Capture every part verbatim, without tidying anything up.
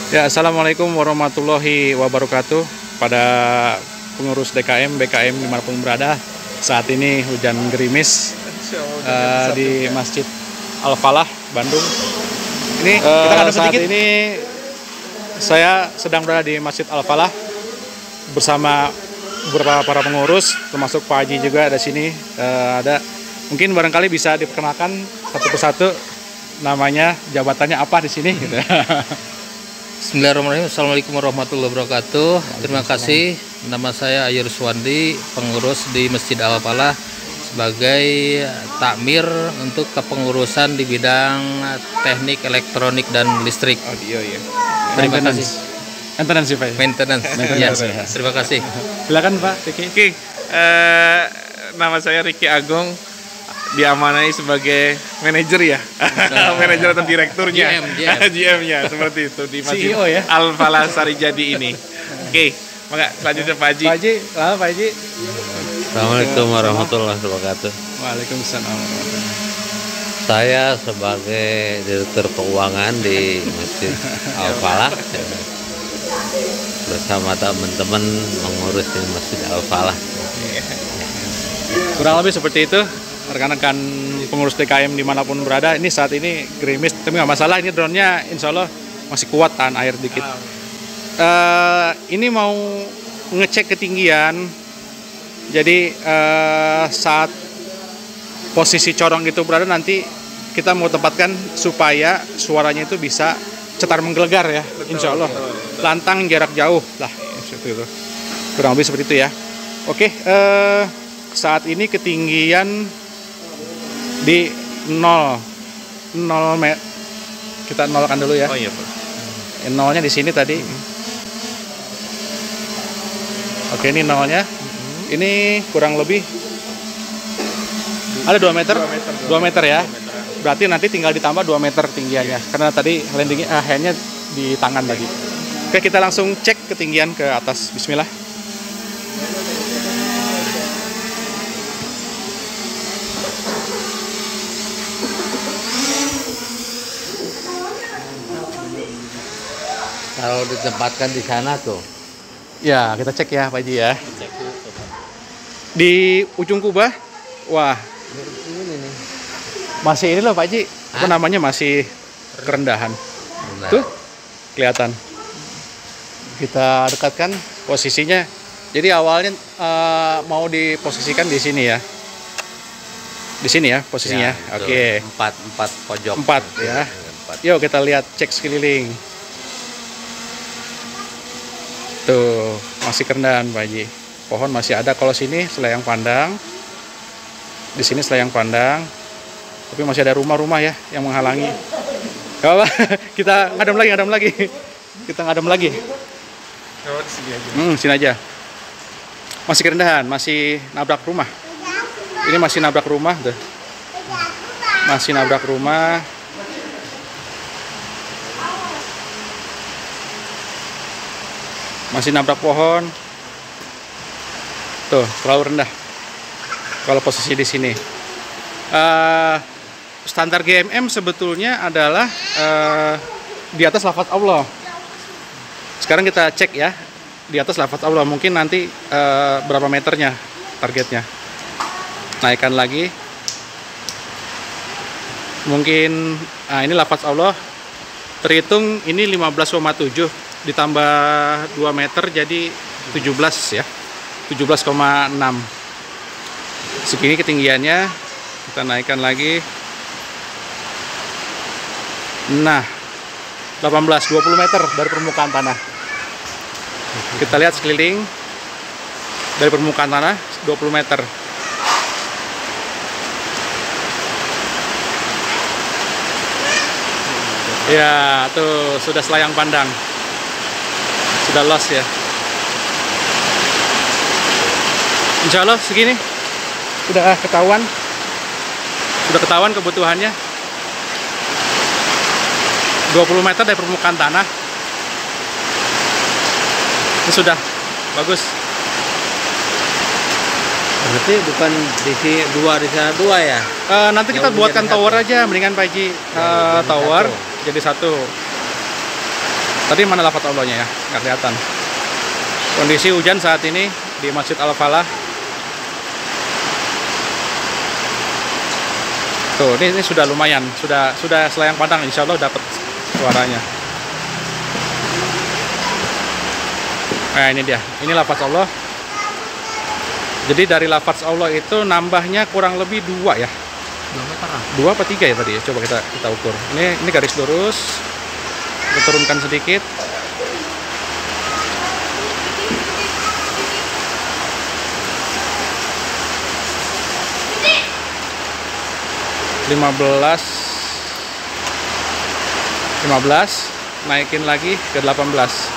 Ya, Assalamualaikum warahmatullahi wabarakatuh. Pada pengurus D K M, B K M dimanapun berada, saat ini hujan gerimis uh, di Masjid Al-Falah, Bandung. Ini uh, kita ada saat sedikit. Ini saya sedang berada di Masjid Al-Falah bersama beberapa para pengurus, termasuk Pak Haji juga ada sini. Uh, ada mungkin barangkali bisa diperkenalkan satu persatu namanya, jabatannya apa di sini gitu. Bismillahirrahmanirrahim. Assalamualaikum warahmatullahi wabarakatuh. Terima kasih. Nama saya Ayur Suwandi, pengurus di Masjid Al-Falah sebagai takmir untuk kepengurusan di bidang teknik elektronik dan listrik. Audio ya. Terima kasih. Maintenance Pak. Maintenance. Maintenance. Ya, terima kasih. Silakan Pak Riki. Oke, uh, nama saya Riki Agung, diamanai sebagai manajer ya, manajer atau direkturnya, G M-nya seperti itu di Masjid C E O ya? Al-Falah Sarijadi ini. Oke, maka selanjutnya Pak Haji. Pak Haji, halo Pak Haji. Assalamualaikum warahmatullahi wabarakatuh. Waalaikumsalam. Saya sebagai direktur keuangan di Masjid Al-Falah bersama teman-teman mengurus di Masjid Al-Falah. Kurang lebih seperti itu. Rekan-rekan pengurus D K M dimanapun berada, ini saat ini gerimis, tapi nggak masalah, ini drone-nya insya Allah masih kuat, tahan air dikit. Uh, ini mau ngecek ketinggian, jadi uh, saat posisi corong itu berada, nanti kita mau tempatkan supaya suaranya itu bisa cetar menggelegar ya, insya Allah. Lantang jarak jauh lah, seperti itu. Kurang lebih seperti itu ya. Oke, uh, saat ini ketinggian di nol meter, kita nolkan dulu ya. Oh iya Pak. Nolnya di sini tadi. Oke, ini nolnya. Ini kurang lebih ada dua meter. dua meter ya. Berarti nanti tinggal ditambah dua meter tinggiannya. Karena tadi landingnya ah, handnya di tangan tadi. Oke, kita langsung cek ketinggian ke atas. Bismillah. Kalau ditempatkan di sana tuh, Ya, kita cek ya Pak Haji ya. Di ujung kubah, wah, ini nih. masih ini loh Pak Haji. Apa namanya, masih kerendahan. Tuh, kelihatan. Kita dekatkan posisinya. Jadi awalnya uh, mau diposisikan di sini ya. Di sini ya posisinya. Ya, Oke. Empat empat pojok. Empat ya. Empat. Yuk kita lihat, cek sekeliling. Tuh, masih kerendahan Pak Haji. Pohon masih ada. Kalau sini selayang pandang. Di sini selayang pandang. Tapi masih ada rumah-rumah ya yang menghalangi. Gak apa, kita ngadem lagi, ngadem lagi. Kita ngadem lagi. Oh, di sini aja. Hmm, sini aja. Masih kerendahan, masih nabrak rumah. Ini masih nabrak rumah tuh. Masih nabrak rumah. Masih nabrak pohon. Tuh, terlalu rendah. Kalau posisi di sini. Uh, standar G M M sebetulnya adalah uh, di atas lafaz Allah. Sekarang kita cek ya. Di atas lafaz Allah. Mungkin nanti uh, berapa meternya targetnya. Naikkan lagi. Mungkin nah ini lafaz Allah. Terhitung ini lima belas koma tujuh. Ditambah dua meter jadi tujuh belas ya, tujuh belas koma enam. Segini ketinggiannya. Kita naikkan lagi. Nah, delapan belas dua puluh meter dari permukaan tanah. Kita lihat sekeliling. Dari permukaan tanah dua puluh meter. Ya, tuh sudah selayang pandang. Sudah los ya. Insya Allah segini sudah ketahuan, sudah ketahuan kebutuhannya. dua puluh meter dari permukaan tanah. Ini sudah bagus. Berarti bukan di sini dua, di sana dua ya? Uh, nanti kita Yang buatkan menjadi tower satu. aja, mendingan Pak Haji. Uh, jadi tower satu. jadi satu. Tadi mana lafaz Allahnya ya? Nggak kelihatan. Kondisi hujan saat ini di Masjid Al-Falah. Tuh, ini, ini sudah lumayan, sudah sudah selayang pandang, insya Allah dapat suaranya. Nah ini dia, ini lafaz Allah. Jadi dari lafaz Allah itu nambahnya kurang lebih dua ya. dua meter lah. Dua apa tiga ya tadi ya? Coba kita kita ukur. Ini ini garis lurus. Kita turunkan sedikit. lima belas lima belas naikin lagi ke delapan belas.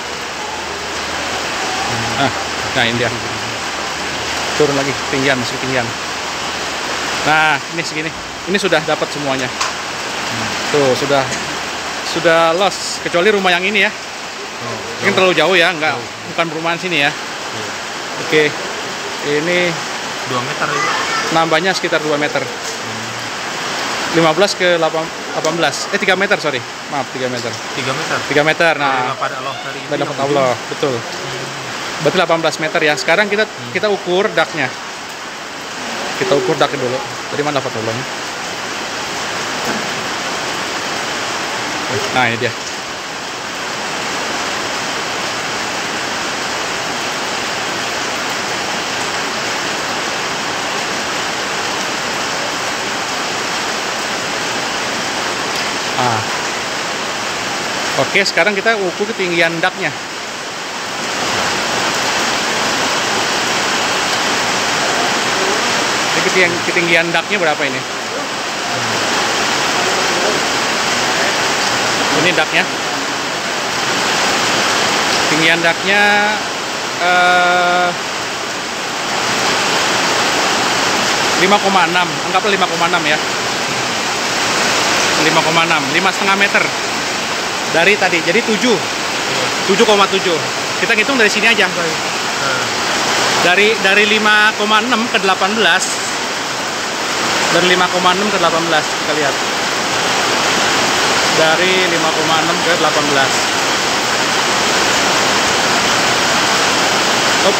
Nah, nah ini dia. Turun lagi ketinggian, masih ketinggian. Nah, ini segini. Ini sudah dapat semuanya. Tuh, sudah sudah los kecuali rumah yang ini ya. Ini terlalu jauh ya, enggak bukan perumahan sini ya. Oke. Ini dua meter itu. Nambahnya sekitar dua meter. lima belas ke delapan belas. Eh tiga meter, sorry. Maaf, tiga meter. tiga meter. tiga meter. Nah, Pada Allah tadi. dari lafaz Allah, betul. Berarti delapan belas meter ya. Sekarang kita kita ukur daknya. Kita ukur daknya dulu. Tadi mana lafaz Allahnya? Nah, ini dia. Ah. Oke, sekarang kita ukur ketinggian daknya. Ini ketinggian, ketinggian daknya berapa ini? Ini daknya. Ketinggian daknya eh, lima koma enam, anggaplah lima koma enam ya. lima koma enam, lima koma lima meter dari tadi, jadi tujuh tujuh koma tujuh. Kita hitung dari sini aja, dari dari lima koma enam ke delapan belas, dari lima koma enam ke delapan belas kita lihat, dari lima koma enam ke delapan belas. Op.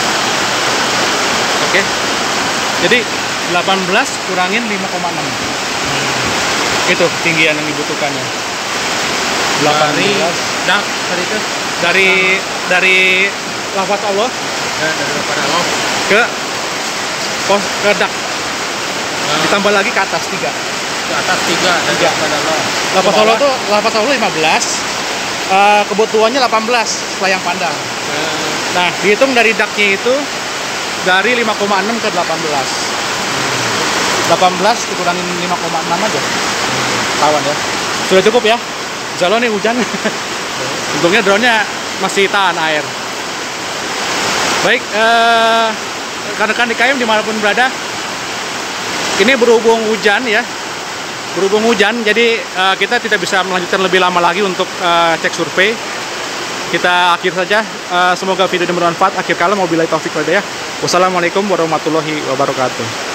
Oke, jadi delapan belas kurangin lima koma enam. Itu ketinggian yang dibutuhkannya. delapan belas dak tadi itu dari dari lafaz Allah ya, dari lafaz Allah ke pos ke dak. Ditambah lagi ke atas tiga. ke atas tiga dari Tiga. lafaz Allah. Lafaz Allah tuh lafaz Allah lima belas. Uh, kebutuhannya delapan belas selayang pandang. Nah, dihitung dari daknya itu dari lima koma enam ke delapan belas. delapan belas dikurangin lima koma enam aja. Kawan ya. Sudah cukup ya. Insya Allah nih hujan. Untungnya drone-nya masih tahan air. Baik, eh, rekan-rekan D K M dimanapun berada, ini berhubung hujan ya, berhubung hujan, jadi eh, kita tidak bisa melanjutkan lebih lama lagi untuk eh, cek survei. Kita akhir saja. Eh, semoga video ini bermanfaat. Akhir kala, wabillahi taufik wal hidayah. Wassalamualaikum warahmatullahi wabarakatuh.